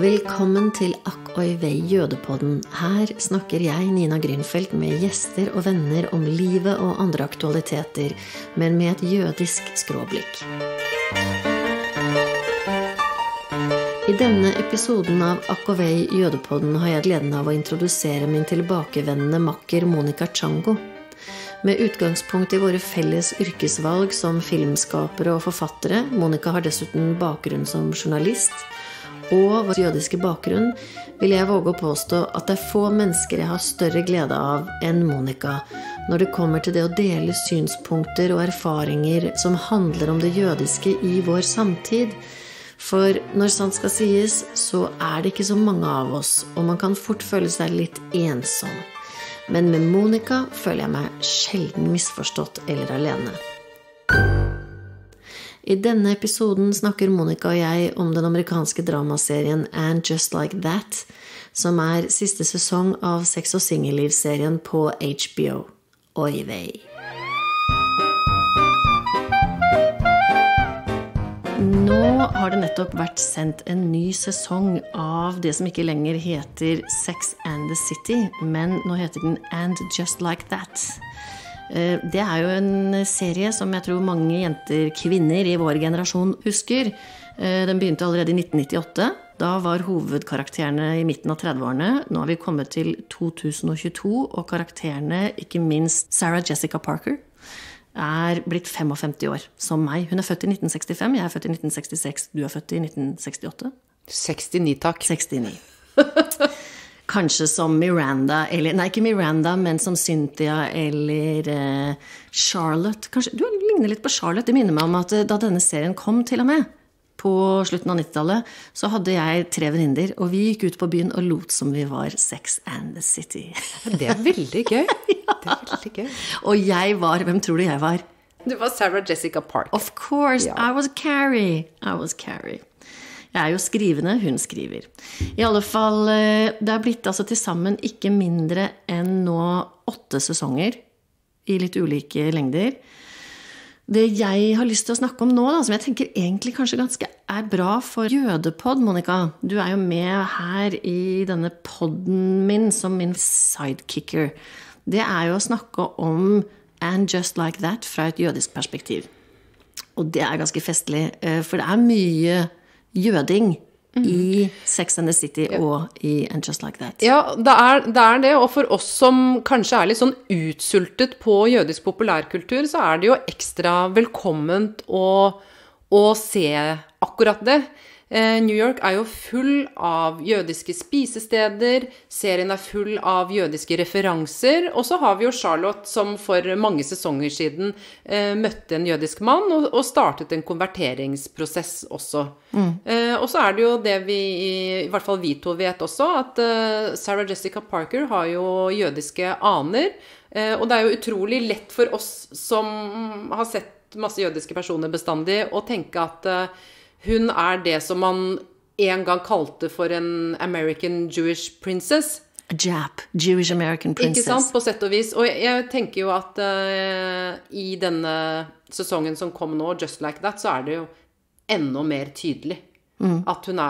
Velkommen til Akk oi vei jødepodden. Her snakker jeg, Nina Grünfeldt, med gjester og venner om livet og andre aktualiteter, men med et jødisk skråblikk. I denne episoden av Akk oi vei jødepodden har jeg gleden av å introdusere min tilbakevendende makker Monica Chango. Med utgangspunkt i våre felles yrkesvalg som filmskapere og forfattere, Monica har dessuten bakgrunn som journalist, og vår jødiske bakgrunn, vil jeg våge å påstå at det er få mennesker jeg har større glede av enn Monica, når det kommer til det å dele synspunkter og erfaringer som handler om det jødiske i vår samtid. For når sant skal sies, så er det ikke så mange av oss, og man kan fort føle seg litt ensom. Men med Monica føler jeg meg sjelden misforstått eller alene. I denne episoden snakker Monica og jeg om den amerikanske dramaserien And Just Like That, som er siste sesong av sex- og singellivsserien på HBO. Oi vei! Nå har det nettopp vært sendt en ny sesong av det som ikke lenger heter Sex and the City, men nå heter den And Just Like That. Det er jo en serie som jeg tror mange jenter, kvinner i vår generasjon husker. Den begynte allerede i 1998. Da var hovedkarakterene i midten av 30-årene. Nå har vi kommet til 2022, og karakterene, ikke minst Sarah Jessica Parker, er blitt 55 år, som meg. Hun er født i 1965, jeg er født i 1966, du er født i 1968. 69, takk. 69. Kanskje som Miranda, eller, nei ikke Miranda, men som Cynthia eller Charlotte. Kanskje, du ligner litt på Charlotte. Det minner meg om at da denne serien kom til og med, på slutten av 90-tallet, så hadde jeg 3 venninner, og vi gikk ut på byen og lot som vi var Sex and the City. Det er veldig gøy. Ja. Det er veldig gøy. Og jeg var, hvem tror du jeg var? Du var Sarah Jessica Parker. Of course, Ja. I was Carrie. Jeg er jo skrivende, hun skriver. I alle fall, det har blitt altså til sammen ikke mindre enn nå 8 sesonger i litt ulike lengder. Det jeg har lyst til å snakke om nå, da, som jeg tenker egentlig kanskje ganske er bra for jødepod, Monica. Du er jo med her i denne podden min som min sidekicker. Det er jo å snakke om And Just Like That fra et jødisk perspektiv. Og det er ganske festlig, for det er mye jøding i Sex and the City og i And Just Like That. Ja, det er det, og for oss som kanskje er litt sånn utsultet på jødisk populærkultur, så er det jo ekstra velkomment å se akkurat det. New York er jo full av jødiske spisesteder, serien er full av jødiske referanser, og så har vi jo Charlotte som for mange sesonger siden møtte en jødisk mann og startet en konverteringsprosess også. Og så er det jo det i hvert fall vi to vet også, at Sarah Jessica Parker har jo jødiske aner, og det er jo utrolig lett for oss som har sett masse jødiske personer bestandig å tenke at hun er det som man en gang kalte for en American Jewish princess. A Jap, Jewish American princess. Ikke sant, på sett og vis. Og jeg tenker jo at i denne sesongen som kom nå, Just Like That, så er det jo enda mer tydelig at hun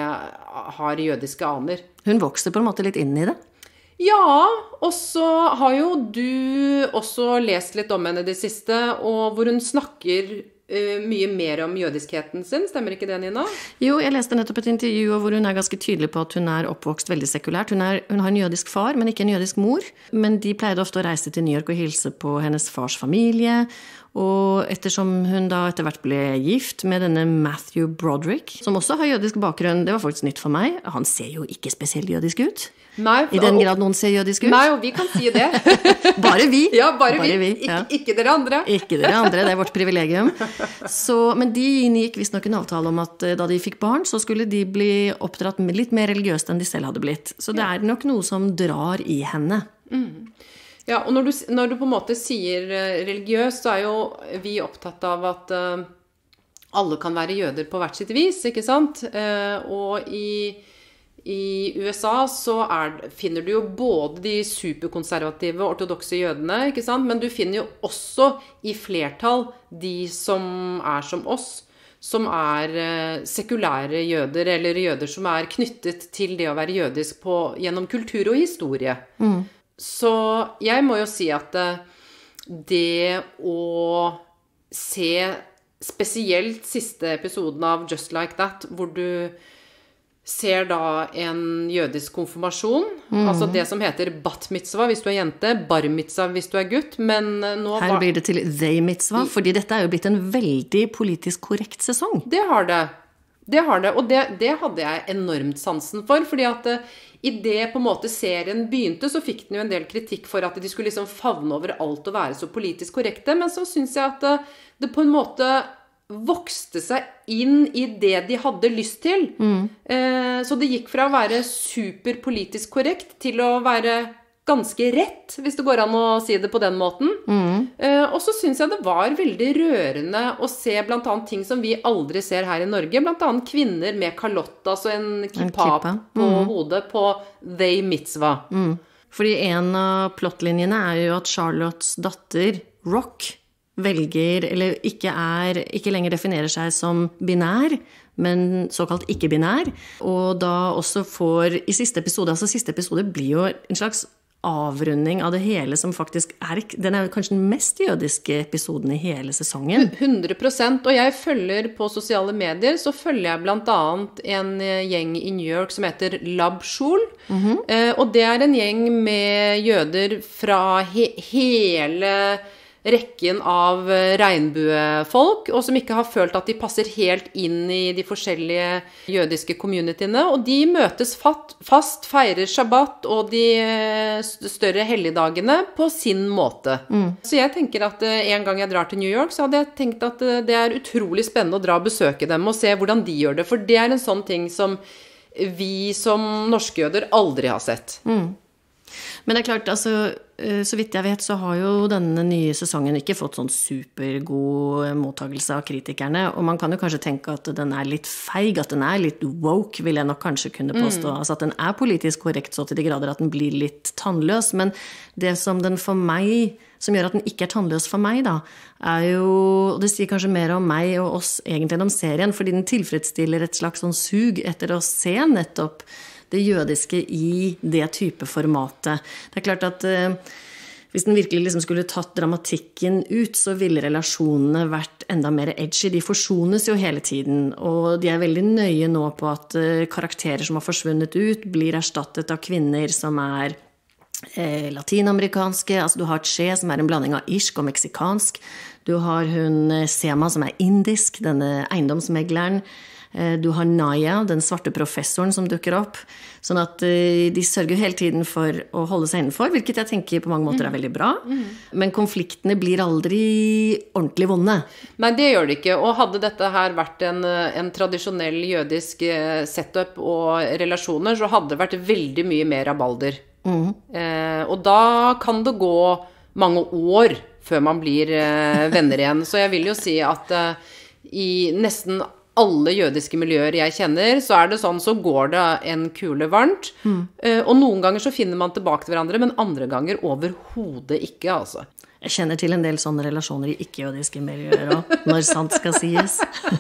har jødiske aner. Hun vokste på en måte litt inn i det. Ja, og så har jo du også lest litt om henne det siste, og hvor hun snakker mye mer om jødiskheten sin, stemmer ikke det, Nina? Jo, jeg leste nettopp et intervju hvor hun er ganske tydelig på at hun er oppvokst veldig sekulært. Hun har en jødisk far, men ikke en jødisk mor. Men de pleide ofte å reise til New York og hilse på hennes fars familie. Og ettersom hun da etter hvert ble gift med denne Matthew Broderick, som også har jødisk bakgrunn, det var faktisk nytt for meg. Han ser jo ikke spesielt jødisk ut. Nei, I den grad noen ser jødisk ut. Nei, og vi kan si det. Bare vi. Ja, bare vi. Ja. Ikke dere andre. Ikke dere andre, det er vårt privilegium. Men de gikk visst nok en avtale om at da de fikk barn, så skulle de bli oppdratt litt mer religiøst enn de selv hadde blitt. Så det er nok noe som drar i henne. Ja, og når du på en måte sier religiøst, så er jo vi opptatt av at alle kan være jøder på hvert sitt vis, ikke sant? Og i USA så finner du jo både de superkonservative ortodokse jødene, ikke sant? Men du finner jo også i flertall de som er som oss. som sekulære jøder, eller jøder som knyttet til det å være jødisk gjennom kultur og historie. Så jeg må jo si at det å se spesielt siste episoden av Just Like That, hvor du ser da en jødisk konfirmasjon, altså det som heter bat mitzvah hvis du jente, bar mitzvah hvis du gutt, men nå Her blir det til they mitzvah, fordi dette jo blitt en veldig politisk korrekt sesong. Det har det, og det hadde jeg enormt sansen for, fordi at i det på en måte serien begynte, så fikk den jo en del kritikk for at de skulle liksom favne over alt og være så politisk korrekte, men så synes jeg at det på en måte vokste seg inn i det de hadde lyst til. Så det gikk fra å være superpolitisk korrekt til å være ganske rett, hvis det går an å si det på den måten. Og så synes jeg det var veldig rørende å se blant annet ting som vi aldri ser her i Norge, blant annet kvinner med kalott, altså en kippap på hodet på they mitzvah. Fordi en av plottlinjene jo at Charlottes datter, Rock, velger, eller ikke lenger definerer seg som binær, men såkalt ikke-binær, og da også får i siste episode blir jo en slags avrunding av det hele som faktisk den kanskje den mest jødiske episoden i hele sesongen. 100%, og jeg følger på sosiale medier, så følger jeg blant annet en gjeng i New York som heter Lab Shul, og det en gjeng med jøder fra hele rekken av regnbuefolk, og som ikke har følt at de passer helt inn i de forskjellige jødiske communityene, og de møtes fast, feirer shabbat og de større helligdagene på sin måte. Så jeg tenker at en gang jeg drar til New York, så hadde jeg tenkt at det utrolig spennende å dra og besøke dem og se hvordan de gjør det, for det en sånn ting som vi som norske jøder aldri har sett. Men det klart, altså, så vidt jeg vet, så har jo denne nye sesongen ikke fått sånn supergod mottagelse av kritikerne, og man kan jo kanskje tenke at den litt feig, at den litt woke, vil jeg nok kanskje kunne påstå, altså at den politisk korrekt så til de grader at den blir litt tannløs, men det som den for meg, som gjør at den ikke tannløs for meg da, jo, og det sier kanskje mer om meg og oss egentlig enn om serien, fordi den tilfredsstiller et slags sånn sug etter å se nettopp det jødiske i det type formatet. Det klart at hvis den virkelig liksom skulle tatt dramatikken ut, så ville relasjonene vært enda mer edgy. De forsones jo hele tiden, og de veldig nøye nå på at karakterer som har forsvunnet ut, blir erstattet av kvinner som latinamerikanske. Altså du har Che, som en blanding av irsk og meksikansk. Du har hun Sema, som indisk, denne eiendomsmegleren. Du har Naya, den svarte professoren som dukker opp. Sånn at de sørger hele tiden for å holde seg innenfor, hvilket jeg tenker på mange måter veldig bra. Men konfliktene blir aldri ordentlig vonde. Nei, det gjør det ikke. Og hadde dette her vært en tradisjonell jødisk setup og relasjoner, så hadde det vært veldig mye mer rabalder. Og da kan det gå mange år før man blir venner igjen. Så jeg vil jo si at i nesten alle jødiske miljøer jeg kjenner, så det sånn, så går det en kule varmt. Og noen ganger så finner man tilbake til hverandre, men andre ganger overhodet ikke, altså. Jeg kjenner til en del sånne relasjoner i ikke-jødiske miljøer også, når sant skal sies.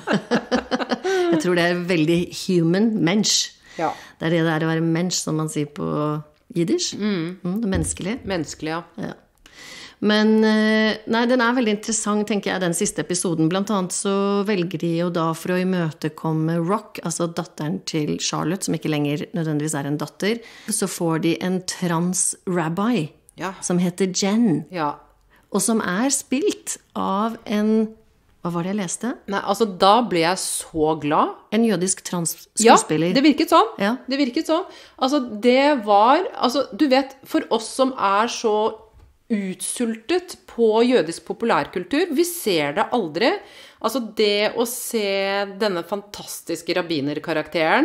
Jeg tror det veldig human, mensch. Ja. Det det å være mensch, som man sier på jiddisch. Det menneskelige. Menneskelig, ja. Men nei, den veldig interessant, tenker jeg, den siste episoden. Blant annet så velger de jo da for å imøtekomme Rock, altså datteren til Charlotte, som ikke lenger nødvendigvis en datter, så får de en trans-rabbi som heter Jen, og som spilt av hva var det jeg leste? Nei, altså da ble jeg så glad. En jødisk trans-skuespiller. Ja, det virket sånn. Ja. Det virket sånn. Altså det var, du vet, for oss som så utsultet på jødisk populærkultur. Vi ser det aldri. Altså det å se denne fantastiske rabbinerkarakteren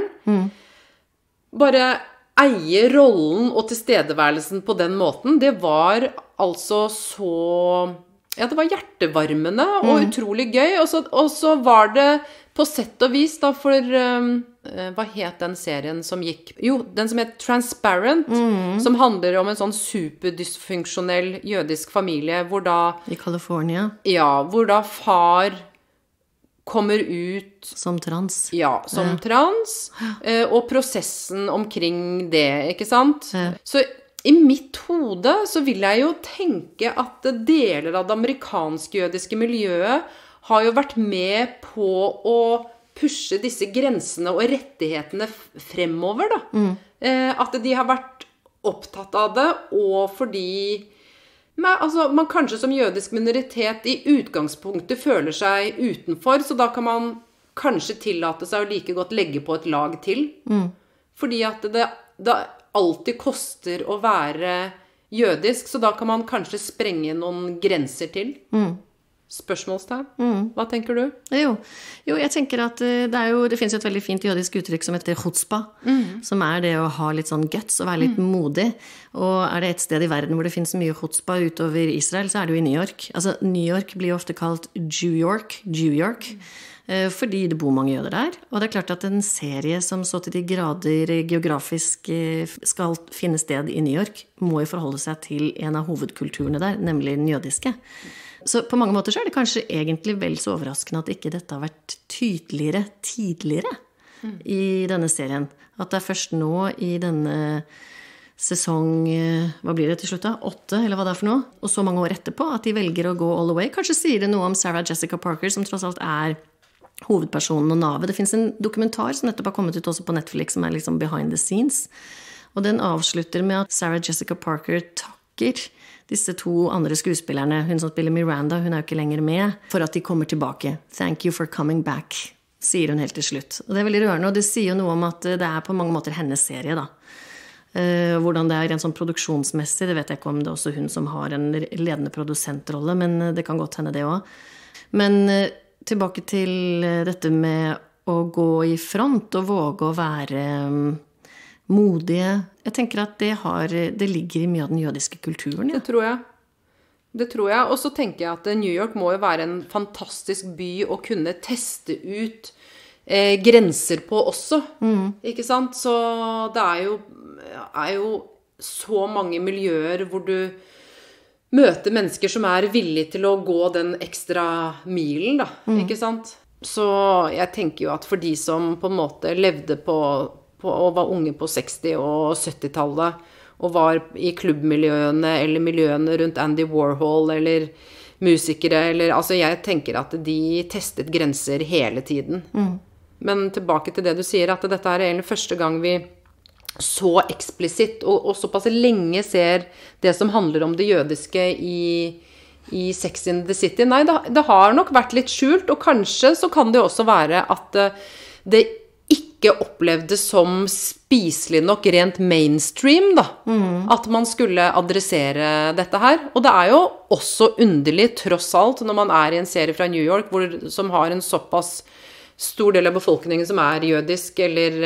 bare eie rollen og tilstedeværelsen på den måten, det var altså så... Ja, det var hjertevarmende og utrolig gøy. Og så var det på sett og vis da, for hva het den serien som gikk? Jo, den som het Transparent, som handler om en sånn superdysfunksjonell jødisk familie, hvor da... I California. Ja, hvor da far kommer ut som trans. Ja, som trans, og prosessen omkring det, ikke sant? Så i mitt hode så vil jeg jo tenke at deler av det amerikanske jødiske miljøet har jo vært med på å pushe disse grensene og rettighetene fremover, da. At de har vært opptatt av det, og fordi altså, man kanskje som jødisk minoritet i utgangspunktet føler seg utenfor, så da kan man kanskje tillate seg å like godt legge på et lag til. Fordi at det alltid koster å være jødisk, så da kan man kanskje sprenge noen grenser til. Spørsmålstegn. Hva tenker du? Jo, jeg tenker at det finnes jo et veldig fint jødisk uttrykk som heter chutzpah, som det å ha litt sånn guts og være litt modig. Og det et sted i verden hvor det finnes mye chutzpah utover Israel, så det jo i New York. Altså, New York blir jo ofte kalt Jew York, fordi det bor mange jøder der. Og det klart at en serie som så til de grader geografisk skal finne sted i New York, må jo forholde seg til en av hovedkulturene der, nemlig den jødiske. Så på mange måter så det kanskje egentlig vel så overraskende at ikke dette har vært tydeligere tidligere i denne serien. At det først nå i denne sesong, hva blir det til slutt da? 8, eller hva det for noe? Og så mange år etterpå, at de velger å gå all the way. Kanskje sier det noe om Sarah Jessica Parker, som tross alt hovedpersonen og navet. Det finnes en dokumentar som nettopp har kommet ut også på Netflix, som liksom behind the scenes. Og den avslutter med at Sarah Jessica Parker takker disse 2 andre skuespillerne, hun som spiller Miranda, hun jo ikke lenger med, for at de kommer tilbake. Thank you for coming back, sier hun helt til slutt. Og det veldig rørende, og det sier jo noe om at det på mange måter hennes serie, da. Hvordan det rent sånn produksjonsmessig, det vet jeg ikke om det også hun som har en ledende produsentrolle, men det kan godt hende det også. Men tilbake til dette med å gå i front og våge å være modige. Jeg tenker at det ligger i mye av den jødiske kulturen. Ja. Det tror jeg. Og så tenker jeg at New York må jo være en fantastisk by å kunne teste ut grenser på også. Ikke sant? Så det er jo så mange miljøer hvor du møter mennesker som villige til å gå den ekstra milen, da. Ikke sant? Så jeg tenker jo at for de som på en måte levde og var unge på 60- og 70-tallet, og var i klubbmiljøene, eller miljøene rundt Andy Warhol, eller musikere, altså jeg tenker at de testet grenser hele tiden. Men tilbake til det du sier, at dette egentlig første gang vi så eksplisitt, og såpass lenge ser det som handler om det jødiske i Sex in the City. Nei, det har nok vært litt skjult, og kanskje så kan det også være at det ikke opplevdes som spiselig nok rent mainstream, da. At man skulle adressere dette her. Og det jo også underlig, tross alt, når man i en serie fra New York, som har en såpass stor del av befolkningen som jødisk, eller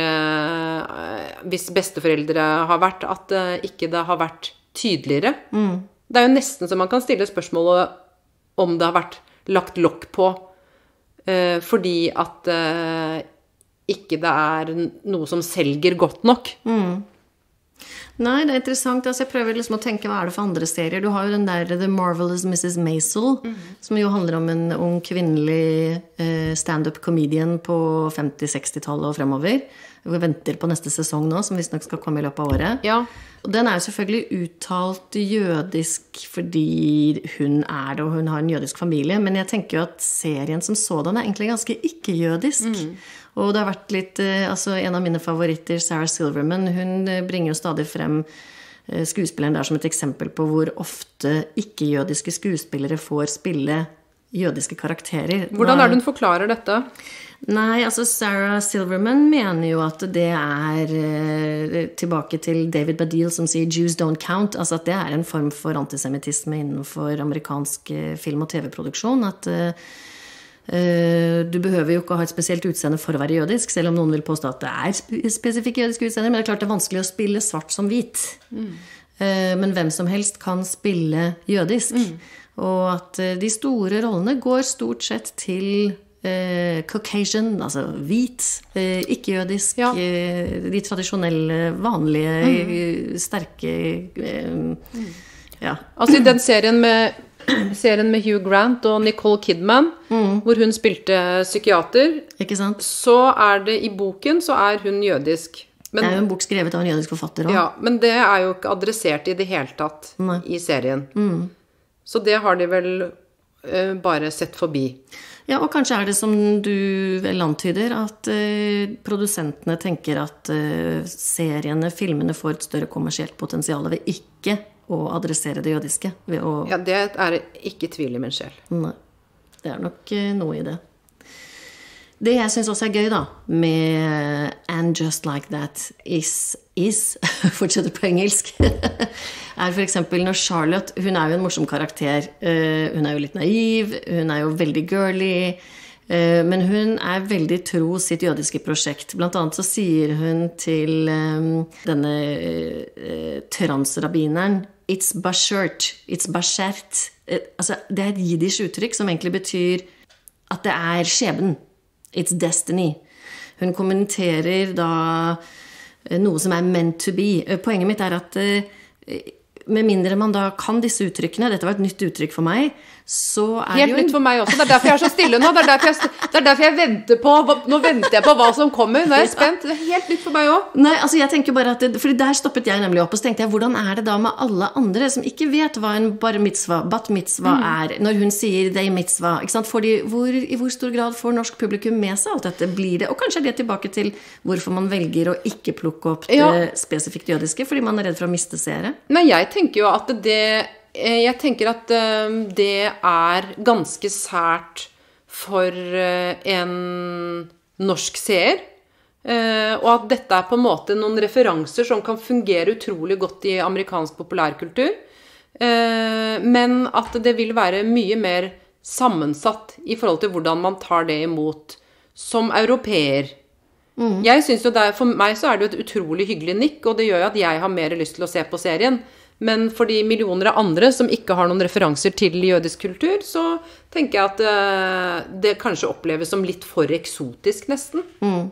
hvis besteforeldre har vært, at ikke det har vært tydeligere. Det jo nesten så man kan stille spørsmålet om det har vært lagt lokk på, fordi at ikke det noe som selger godt nok. Nei, det interessant. Altså, jeg prøver liksom å tenke, hva det for andre serier? Du har jo den der The Marvelous Mrs. Maisel, som jo handler om en ung kvinnelig stand-up comedian på 50-60-tallet og fremover. Vi venter på neste sesong nå, som visst nok skal komme i løpet av året. Ja. Og den jo selvfølgelig uttalt jødisk fordi hun det, og hun har en jødisk familie, men jeg tenker jo at serien som sådan egentlig ganske ikke-jødisk. Og det har vært litt, altså en av mine favoritter, Sarah Silverman, hun bringer jo stadig frem skuespilleren der som et eksempel på hvor ofte ikke-jødiske skuespillere får spille jødiske karakterer. Hvordan det hun forklarer dette? Nei, altså Sarah Silverman mener jo at det tilbake til David Baddiel som sier Jews don't count, altså at det en form for antisemitisme innenfor amerikansk film- og TV-produksjon, at du behøver jo ikke å ha et spesielt utseende for å være jødisk, selv om noen vil påstå at det spesifikke jødiske utseende, men det klart det vanskelig å spille svart som hvit. Men hvem som helst kan spille jødisk. Og at de store rollene går stort sett til Caucasian, altså hvit, ikke-jødisk, de tradisjonelle, vanlige, sterke, ja. Altså i den serien med serien med Hugh Grant og Nicole Kidman, hvor hun spilte psykiater, Ikke sant? så det i boken så hun jødisk. Men, det jo en bok skrevet av en jødisk forfatter også. Ja, men det jo ikke adressert i det hele tatt i serien. Så det har de vel bare sett forbi. Ja, og kanskje det som du vel antyder, at produsentene tenker at seriene, filmene får et større kommersielt potensial ved ikke å adressere det jødiske. Ja, det ikke tvil i min sjel. Nei, det nok noe i det. Det jeg synes også gøy da, med And Just Like That is fortsetter på engelsk, for eksempel når Charlotte, hun jo en morsom karakter, hun jo litt naiv, hun jo veldig girly, men hun veldig tro sitt jødiske prosjekt. Blant annet så sier hun til denne transrabbineren, it's bashert, altså det et jiddisk uttrykk som egentlig betyr at det skjebnen. It's destiny. Hun kommenterer da noe som meant to be. Poenget mitt at med mindre man da kan disse uttrykkene, dette var et nytt uttrykk for meg, så helt nytt for meg også, det derfor jeg så stille nå, det derfor jeg venter på, nå venter jeg på hva som kommer, nå jeg spent, det helt nytt for meg også. Nei, altså jeg tenker bare at, fordi der stoppet jeg nemlig opp, og så tenkte jeg, hvordan det da med alle andre som ikke vet hva en bar mitzvah, bat mitzvah når hun sier day mitzvah, ikke sant? I hvor stor grad får norsk publikum med seg alt dette, blir det, og kanskje det tilbake til hvorfor man velger å ikke plukke opp det spesifikt jødiske, fordi man redd for å miste seere? Nei, jeg tenker jo at jeg tenker at det ganske sært for en norsk seer, og at dette på en måte noen referanser som kan fungere utrolig godt i amerikansk populærkultur, men at det vil være mye mer sammensatt i forhold til hvordan man tar det imot som europeer. Jeg synes jo for meg så det jo et utrolig hyggelig nikk, og det gjør jo at jeg har mer lyst til å se på serien. Men for de millioner av andre som ikke har noen referanser til jødisk kultur, så tenker jeg at det kanskje oppleves som litt for eksotisk nesten.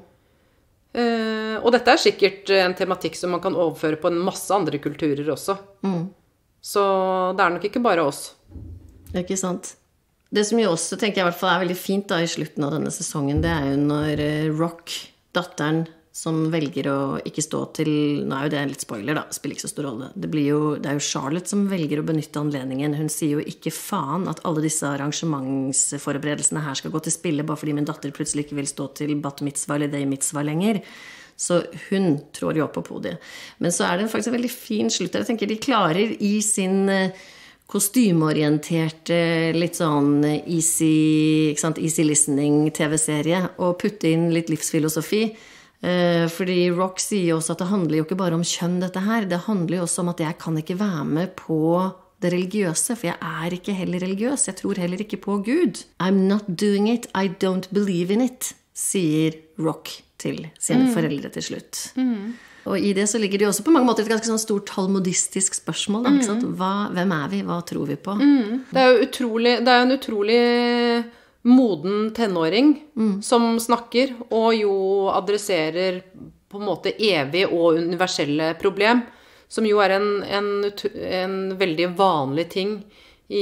Og dette sikkert en tematikk som man kan overføre på en masse andre kulturer også. Så det nok ikke bare oss. Ikke sant? Det som jo også, tenker jeg i hvert fall, veldig fint da i slutten av denne sesongen, det jo når Rock, datteren, som velger å ikke stå til, nå jo det litt spoiler da, spiller ikke så stor rolle. Det jo Charlotte som velger å benytte anledningen. Hun sier jo ikke faen at alle disse arrangementsforberedelsene her skal gå til spille, bare fordi min datter plutselig ikke vil stå til bat mitzvah eller day mitzvah lenger. Så hun trår jo opp på podiet. Men så det faktisk en veldig fin slutt. Jeg tenker de klarer i sin kostymeorienterte, litt sånn easy listening TV-serie, og putte inn litt livsfilosofi. Fordi Rock sier også at det handler jo ikke bare om kjønn dette her, det handler jo også om at jeg kan ikke være med på det religiøse, for jeg ikke heller religiøs, jeg tror heller ikke på Gud. I'm not doing it, I don't believe in it, sier Rock til sine foreldre til slutt. Og i det så ligger det jo også på mange måter et ganske sånn stort talmudistisk spørsmål da, ikke sant? Hvem vi, hva tror vi på? Det jo en utrolig moden tenåring som snakker, og jo adresserer på en måte evig og universelle problem, som jo en veldig vanlig ting i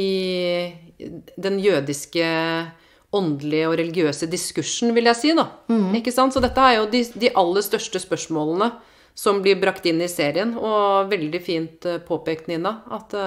den jødiske åndelige og religiøse diskursen, vil jeg si da. Ikke sant? Så dette jo de aller største spørsmålene som blir brakt inn i serien, og veldig fint påpekt, Nina, at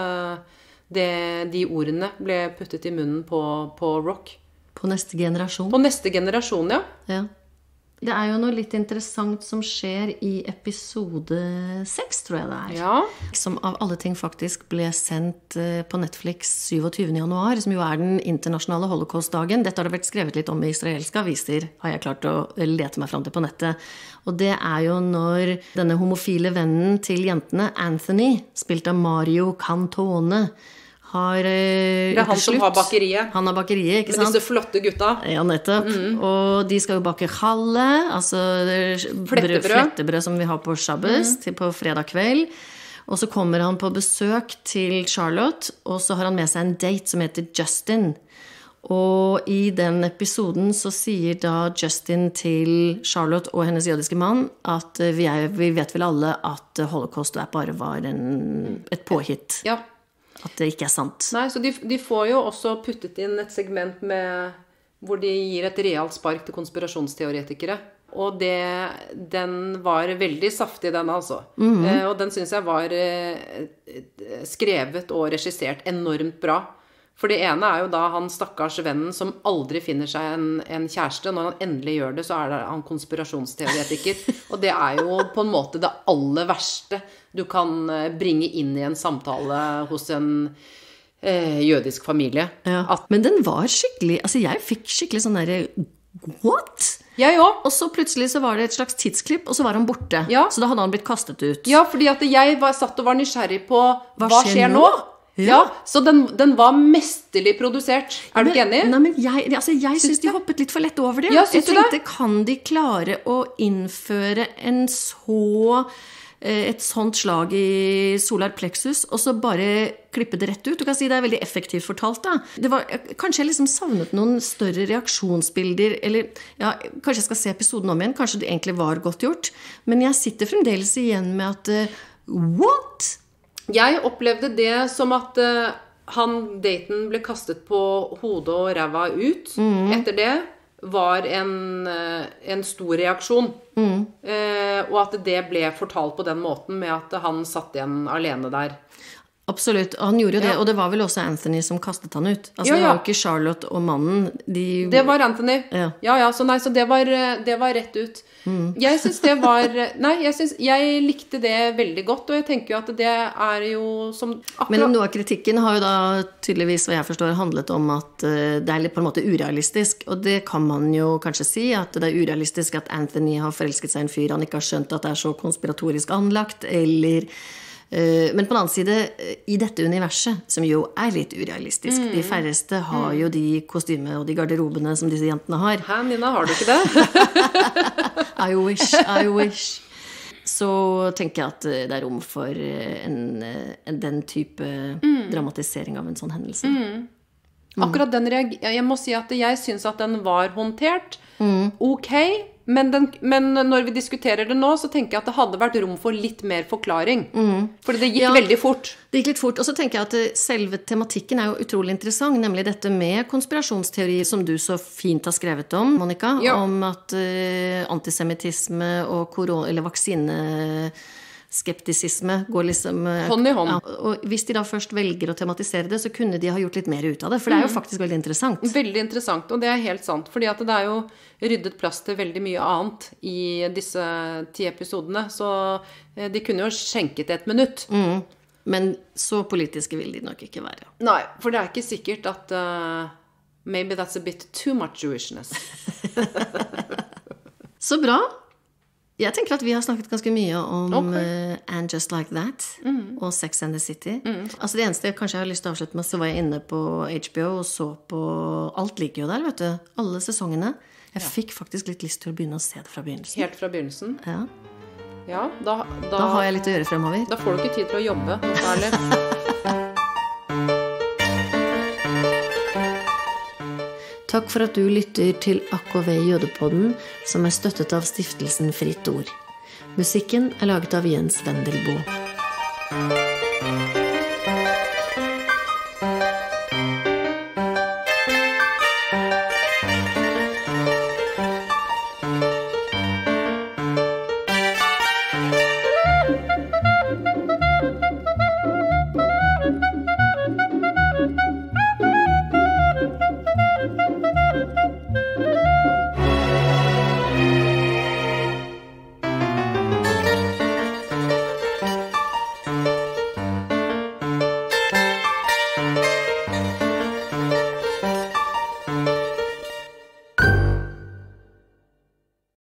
de ordene ble puttet i munnen på Rock. På neste generasjon. På neste generasjon, ja. Det jo noe litt interessant som skjer i episode 6, tror jeg det Ja. Som av alle ting faktisk ble sendt på Netflix 27. januar, som jo den internasjonale holocaustdagen. Dette har det vært skrevet litt om i israelske aviser, har jeg klart å lete meg frem til på nettet. Og det jo når denne homofile vennen til jentene, Anthony, spilt av Mario Cantone, det han som har bakeriet. Han har bakeriet, ikke sant? Med disse flotte gutta. Ja, nettopp. Og de skal jo bake challe, altså flettebrød som vi har på Shabbos, på fredag kveld. Og så kommer han på besøk til Charlotte, og så har han med seg en date som heter Justin. Og i den episoden så sier da Justin til Charlotte og hennes jødiske mann at vi vet vel alle at holocaust bare var et påhitt. Ja. at det ikke sant. Nei, så de får jo også puttet inn et segment hvor de gir et realt spark til konspirasjonsteoretikere. Og den var veldig saftig, den altså. Og den synes jeg var skrevet og regissert enormt bra. For det ene jo da han stakkars vennen som aldri finner seg en kjæreste. Når han endelig gjør det, så det han konspirasjonsteoretiker. Og det jo på en måte det aller verste du kan bringe inn i en samtale hos en jødisk familie. Ja. Men den var skikkelig, altså jeg fikk skikkelig sånn der, what? Jeg også. Og så plutselig så var det et slags tidsklipp, og så var han borte. Ja. Så da hadde han blitt kastet ut. Ja, fordi at jeg satt og var nysgjerrig på hva skjer nå? Ja, så den var mesterlig produsert. Du ikke enig? Nei, men jeg synes de hoppet litt for lett over det. Ja, jeg tenkte, kan de klare å innføre et sånt slag i solar plexus, og så bare klippe det rett ut? Du kan si det veldig effektivt fortalt da. Kanskje jeg liksom savnet noen større reaksjonsbilder, eller ja, kanskje jeg skal se episoden om igjen, kanskje det egentlig var godt gjort, men jeg sitter fremdeles igjen med at, what? Jeg opplevde det som at Dayton ble kastet på hodet og ræva ut. Etter det var en stor reaksjon. Og at det ble fortalt på den måten med at han satt igjen alene der. Absolutt, han gjorde jo det, og det var vel også Anthony som kastet han ut. Altså det var jo ikke Charlotte og mannen. Det var Anthony. Så det var rett ut. Jeg synes det var, jeg likte det veldig godt, og jeg tenker jo at det jo som akkurat... Men noe av kritikken har jo da tydeligvis, hva jeg forstår, handlet om at det litt på en måte urealistisk, og det kan man jo kanskje si, at det urealistisk at Anthony har forelsket seg en fyr han ikke har skjønt at det så konspiratorisk anlagt, eller... Men på den annen side, i dette universet, som jo litt urealistisk, de færreste har jo de kostyme og de garderobene som disse jentene har. Hæ, Nina, har du ikke det? I wish. Så tenker jeg at det rom for den type dramatisering av en sånn hendelse. Akkurat jeg må si at jeg synes at den var håndtert ok, men når vi diskuterer det nå, så tenker jeg at det hadde vært rom for litt mer forklaring. Fordi det gikk veldig fort. Det gikk litt fort, og så tenker jeg at selve tematikken jo utrolig interessant, nemlig dette med konspirasjonsteori, som du så fint har skrevet om, Monica, om at antisemittisme og vaksineskeptisisme går liksom hånd i hånd. Ja, og hvis de da først velger å tematisere det, så kunne de ha gjort litt mer ut av det, for det jo faktisk veldig interessant. Veldig interessant, og det helt sant, fordi at det jo ryddet plass til veldig mye annet i disse 10 episodene, så de kunne jo skjenket 1 minutt. Men så politiske vil de nok ikke være. Nei, for det ikke sikkert at maybe that's a bit too much Jewishness. Så bra. Jeg tenker at vi har snakket ganske mye om And Just Like That og Sex and the City. Altså det eneste kanskje jeg har lyst til å avslutte med, så var jeg inne på HBO og så på Alt ligger jo der, vet du. Alle sesongene. Jeg fikk faktisk litt lyst til å begynne å se det fra begynnelsen. Helt fra begynnelsen? Ja, da har jeg litt å gjøre fremover. Da får du ikke tid til å jobbe, noe særlig. Takk for at du lytter til AKV Jødepodden, som støttet av stiftelsen Fritt Ord. Musikken laget av Jens Wendelboe.